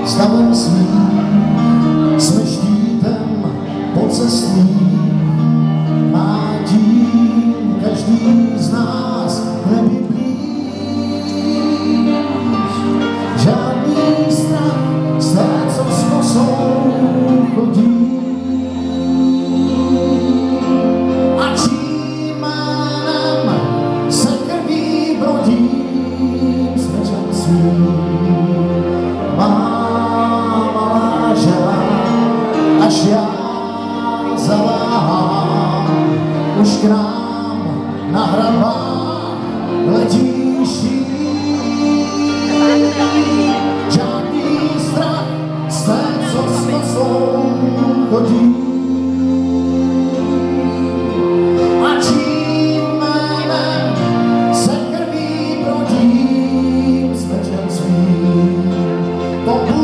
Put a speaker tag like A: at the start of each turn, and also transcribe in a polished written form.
A: stavem svým, jsme štítem pocestným, má tím každý z nás nebi blíž. Žádný strach z té, co s kosou chodí. A čím jménem se krví brodím s mečem svým. Až já zaváhám, už k nám na hrabách letí šíp. Žádný strach z té, co s nosou chodí. A čím jménem se krví brodím s mečem svým.